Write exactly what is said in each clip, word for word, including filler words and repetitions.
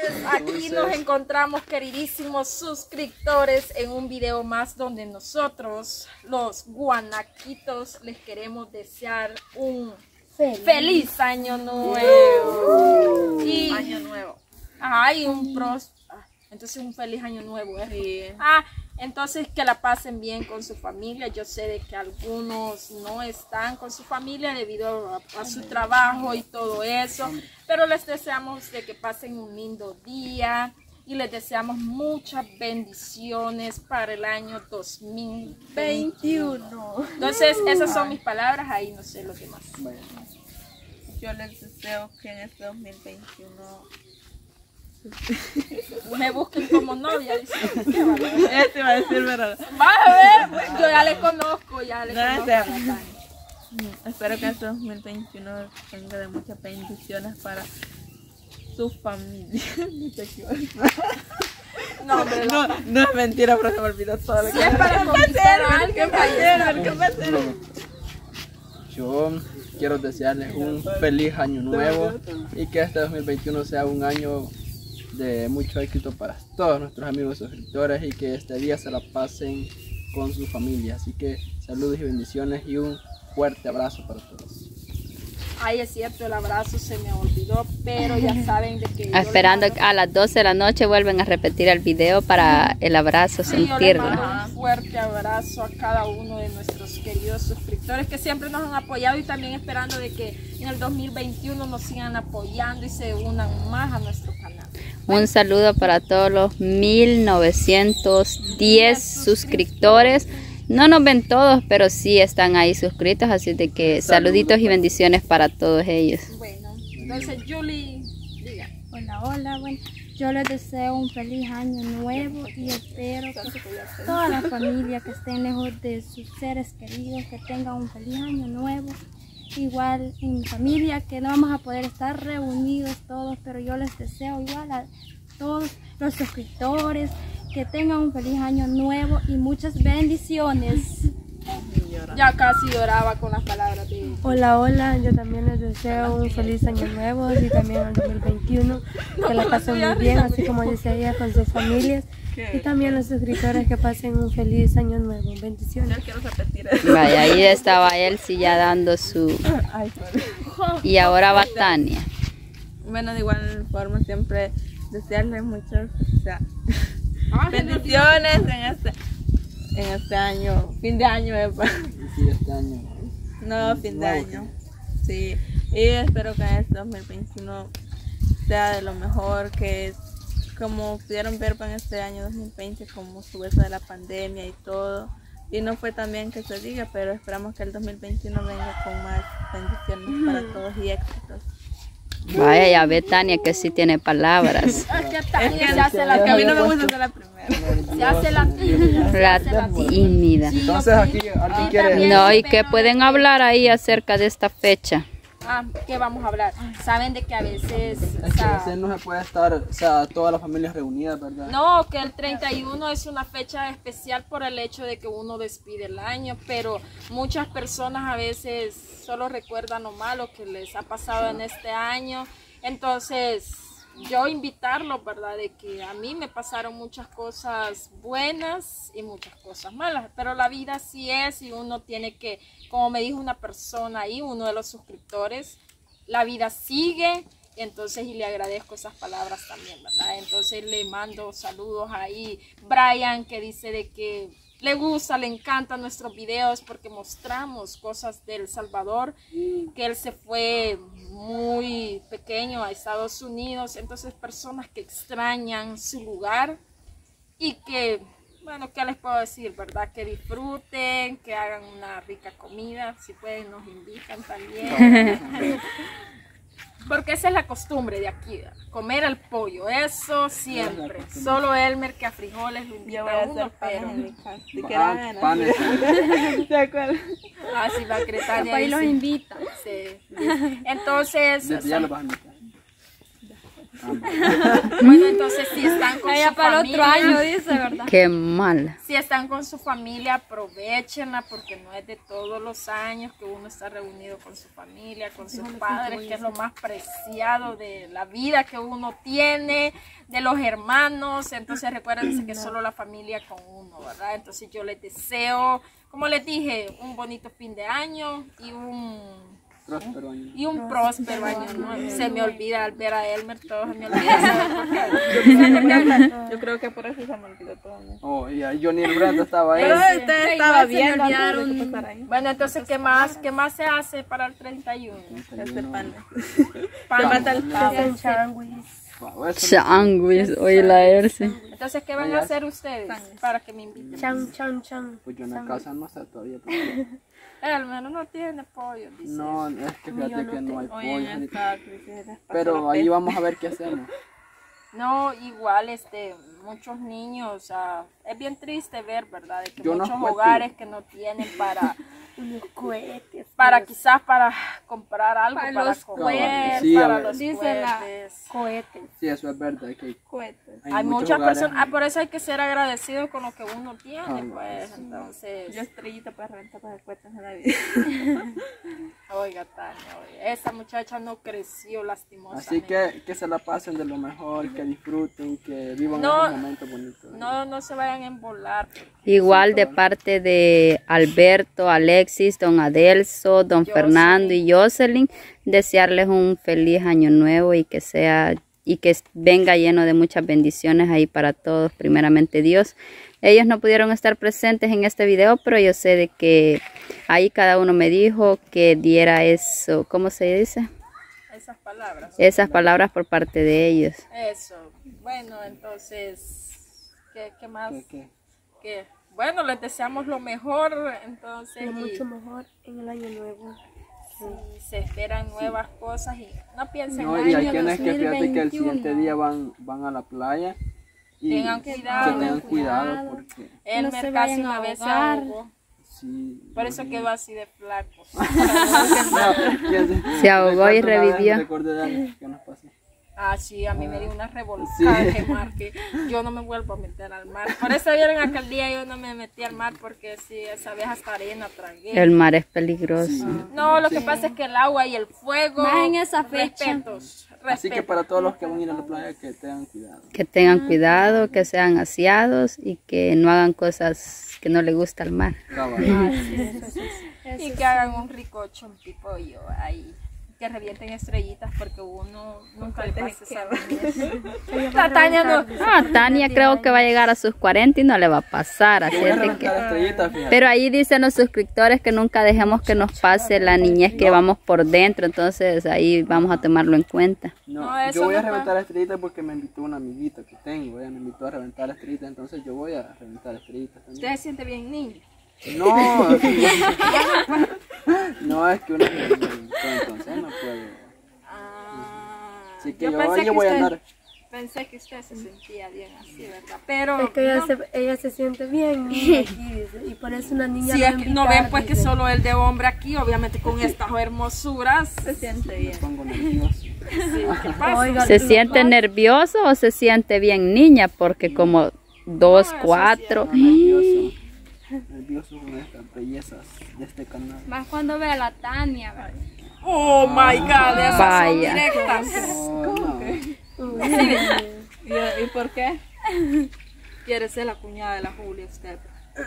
entonces aquí nos encontramos, queridísimos suscriptores, en un video más donde nosotros, los guanaquitos, les queremos desear un feliz, feliz año nuevo. Y, año nuevo. Ay, un pros, entonces un feliz año nuevo, ¿eh? Sí. Ah, entonces que la pasen bien con su familia. Yo sé de que algunos no están con su familia debido a, a su trabajo y todo eso, pero les deseamos de que pasen un lindo día y les deseamos muchas bendiciones para el año dos mil veintiuno. Entonces esas son mis palabras, ahí no sé los demás. Yo les deseo que en este dos mil veintiuno me busquen como novia, dice. Este va a decir verdad. Va a ver, yo ya le conozco, ya le No, conozco. O sea, espero que este dos mil veintiuno tenga de muchas bendiciones para su familia. No, hombre, no, no es mentira, pero se me olvidó todo lo si que es para conquistar a alguien, ¿Qué va a hacer? Yo quiero desearles un feliz año nuevo y que este dos mil veintiuno sea un año de mucho éxito para todos nuestros amigos suscriptores y que este día se la pasen con su familia. Así que saludos y bendiciones y un fuerte abrazo para todos. Ay, es cierto, el abrazo se me olvidó, pero ya saben de que... Esperando mando... a las doce de la noche vuelven a repetir el video para el abrazo, sí, sentirlo. Yo les mando un fuerte abrazo a cada uno de nuestros queridos suscriptores que siempre nos han apoyado y también esperando de que en el dos mil veintiuno nos sigan apoyando y se unan más a nuestro canal. Un saludo para todos los mil novecientos diez suscriptores. No nos ven todos, pero sí están ahí suscritos, así de que saluditos y bendiciones para todos ellos. Bueno, entonces Julie, diga. Hola, hola, bueno, yo les deseo un feliz año nuevo y espero que toda la familia que estén lejos de sus seres queridos, que tengan un feliz año nuevo. Igual en mi familia, que no vamos a poder estar reunidos todos, pero yo les deseo igual a todos los suscriptores que tengan un feliz año nuevo y muchas bendiciones. Ya casi lloraba con las palabras de... Hola, hola, yo también les deseo un feliz año nuevo y también el dos mil veintiuno, que la pasen muy bien, así como dice ella, con sus familias. Y también los suscriptores que pasen un feliz año nuevo. Bendiciones. Yo quiero repetir eso. Vaya, ahí estaba él sí ya dando su... Y ahora va Tania. Bueno, de igual forma siempre desearles muchas o sea, bendiciones en este, en este año, fin de año. Sí, este año. No, fin de año. Sí, y espero que este dos mil veintiuno sea de lo mejor, que como pudieron ver en este año dos mil veinte, como estuvo eso de la pandemia y todo, y no fue tan bien que se diga, pero esperamos que el dos mil veintiuno venga con más bendiciones para todos y éxitos. Vaya, ya ve Tania que sí tiene palabras. Es que Tania Es que, se hace la que a mí no me tímida. gusta ser la primera. Se hace la tímida. Se hace la La tímida. tímida. Sí, Entonces ok. aquí alguien Y quiere... también No, y que esperando pueden que- hablar ahí acerca de esta fecha. Ah, ¿qué vamos a hablar? Saben de que a veces... o Es que a sea, veces no se puede estar, o sea, todas las familias reunidas, ¿verdad? no, que el treinta y uno es una fecha especial por el hecho de que uno despide el año, pero muchas personas a veces solo recuerdan lo malo que les ha pasado en este año. Entonces, yo invitarlos, ¿verdad? De que a mí me pasaron muchas cosas buenas y muchas cosas malas, pero la vida así es y uno tiene que, como me dijo una persona ahí, uno de los suscriptores, la vida sigue. Entonces, y le agradezco esas palabras también, ¿verdad? Entonces le mando saludos ahí. Brian, que dice de que le gusta, le encantan nuestros videos porque mostramos cosas de El Salvador, que él se fue muy pequeño a Estados Unidos. Entonces, personas que extrañan su lugar y que, bueno, ¿qué les puedo decir, verdad? Que disfruten, que hagan una rica comida. Si pueden, nos invitan también. Porque esa es la costumbre de aquí, ¿verdad? Comer el pollo, eso siempre. Solo Elmer que a frijoles lo invita Yo voy a a uno, hacer panes pero... en mi casa. Si Pan- quieren ganas. panes. ¿De acuerdo? Ah, sí, va a Cretania. Ahí los dice- invita. Sí. Entonces, o Desde ya sea, lo vas a invitar. Bueno, entonces si están con Ella su para familia, otro año, dice, ¿verdad? Qué mal. si están con su familia, aprovechenla porque no es de todos los años que uno está reunido con su familia, con sus padres, que es lo más preciado de la vida que uno tiene, de los hermanos. Entonces recuérdense que solo la familia con uno, ¿verdad? Entonces yo les deseo, como les dije, un bonito fin de año y un... Próspero año. Y un próspero año nuevo. Se me olvida al ver a Elmer, todo se me olvida. ¿Sabes por qué? Yo creo que por eso se me olvidó todo. ¿no? Oh, y ahí Johnny el Brando estaba ahí. Pero usted estaba igual se me viendo antes de olvidaron. que pasara ahí. Bueno, entonces, ¿qué más, ¿qué más se hace para el treinta y uno? Este pan. Pan. Se mata el pavo. Hacen changuis. Wow, eso- Changuis, oye la Erce. Entonces, ¿qué van a hacer ustedes para que me inviten? Chan, chan, chan. Pues yo en la casa no sé todavía. porque- Elmer no tiene pollo, dice. No, es que fíjate que no hay Hoy en pollo. esta crisis les pasó Pero la ahí peste. vamos a ver qué hacemos. No, igual, este, muchos niños, o sea, es bien triste ver, ¿verdad? De que Yo no muchos cuento. hogares que no tienen para, Unos cohetes. para quizás para comprar algo, Para para, los comer, cohetes. Sí, a para ver. los Dice la- cohetes. Cohetes. Sí, eso es verdad. Que Cohetes. Hay, muchos muchas hogares- personas, ah, por eso hay que ser agradecido con lo que uno tiene, Ah, pues, entonces, Yo estrellita para reventar para cohetes en la vida. oiga, Tania, oiga, esa muchacha no creció lastimosamente. Así que que se la pasen de lo mejor, que disfruten, que vivan No. esos momentos bonitos. No, no se vayan a embolar. Igual de parte de Alberto, Alexis, don Adelso, don Fernando y Jocelyn, desearles un feliz año nuevo y que sea y que venga lleno de muchas bendiciones ahí para todos, primeramente Dios. Ellos no pudieron estar presentes en este video, pero yo sé de que ahí cada uno me dijo que diera eso, ¿cómo se dice? Esas palabras. Esas palabras por parte de ellos. Eso. Bueno, entonces, ¿qué, qué más? ¿Qué, qué? ¿Qué? Bueno, les deseamos lo mejor, entonces, Lo y, mucho mejor en el año nuevo. y se esperan nuevas cosas y no piensen No, en y hay año quienes que fíjate que el dos mil siguiente veintiuno. día van, van a la playa y Tengan que cuidado. tengan cuidado porque Elmer no se casi vayan a una vez se ahogar. ahogó, sí. por eso quedó así de flaco. No, ¿quién Se ahogó y recuerdo una vez, revivió. recordé de algo que nos pasó. Ah, sí, a mí me dio una revolcada Sí. de mar que yo no me vuelvo a meter al mar. Por eso vieron aquel día yo no me metí al mar porque sí, esa vez hasta arena tragué. El mar es peligroso. No, lo que pasa es que el agua y el fuego. Más en esa fecha. Respetos, Así que respetos. para todos los que van a ir a la playa que tengan cuidado. Que tengan cuidado, que sean aseados y que no hagan cosas que no les gusta al mar. Cabal. Y que hagan un rico chompipollo ahí. Que revienten estrellitas porque uno nunca le pasa esa vez. La Tania no. Ah, Tania creo que va a llegar a sus cuarenta y no le va a pasar. Así Voy a es de que... reventar estrellitas, fíjate. Pero ahí dicen los suscriptores que nunca dejemos que nos pase la niñez que vamos por dentro. Entonces ahí vamos a tomarlo en cuenta. No, No, eso yo voy a no reventar estrellitas porque me invitó un amiguito que tengo, ella me invitó a reventar estrellitas, entonces yo voy a reventar estrellitas también. Usted se siente bien niño. No, no es que uno se entonces no puede. Ah, Así que yo, yo voy a usted- andar. Pensé que usted se sentía bien así, ¿verdad? Pero Es que ella, no. se, ella se siente bien niña aquí, dice, y por eso una niña Si la es que no invitar, ven pues que dice. solo el de hombre aquí, obviamente con estas hermosuras. Se siente Me bien. pongo nervioso. Sí, ¿qué pasa? Oiga, ¿Se lo siente más- nervioso o se siente bien niña? Porque como dos, cuatro. No, nervioso. Nervioso con estas bellezas de este canal. Más cuando ve a la Tania, ¿verdad? Oh my God, esas Vaya. son directas. Oh, no. ¿Y, ¿Y por qué? Quiere ser la cuñada de la Julia usted.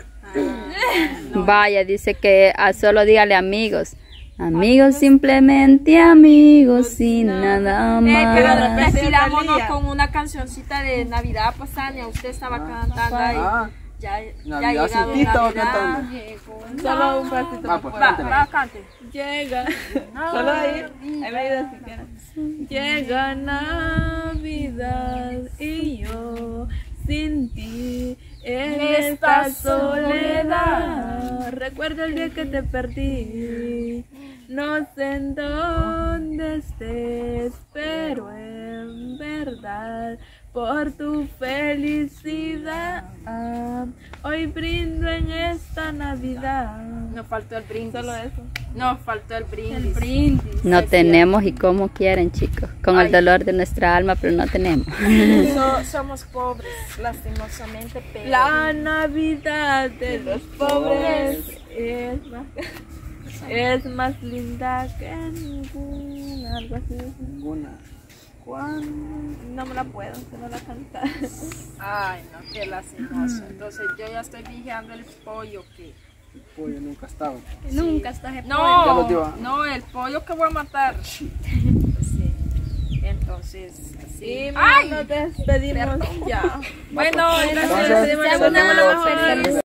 Vaya, dice que a solo dígale amigos. Amigos, simplemente amigos y nada Eh, pero más. despidámonos con una cancioncita de Navidad, pues Tania, usted estaba cantando ahí. Ah, Ya, ya ha Navidad llegado sin ti estaba Navidad. cantando. Llegó Solo un pasito. Va, no pues, puedo. Va, cántela. va, cante. Llega. Solo ahí. Ahí me ayuda si quieres. Llega Navidad y yo sin ti en esta soledad. Recuerdo el día que te perdí. No sé en dónde estés, pero en verdad por tu felicidad Hoy brindo en esta Navidad. Nos faltó el brindis. Solo eso. Nos faltó el brindis. El brindis. No tenemos y como quieren, chicos. Con el Ay. dolor de nuestra alma, pero no tenemos. So- somos pobres, lastimosamente, pero... La Navidad de los pobres es más, es más linda que ninguna. Algo así. Ninguna. Cuando no me la puedo, si no la cantar. Ay, no, qué lastimoso. Entonces yo ya estoy vigiando el pollo que... El pollo nunca estaba. Nunca estás en Ya lo No, dio. no, el pollo que voy a matar. Sí. Entonces, sí. Y ¡Ay! nos despedimos ya. Bueno, Entonces, entonces, Deseamos saludos. una feliz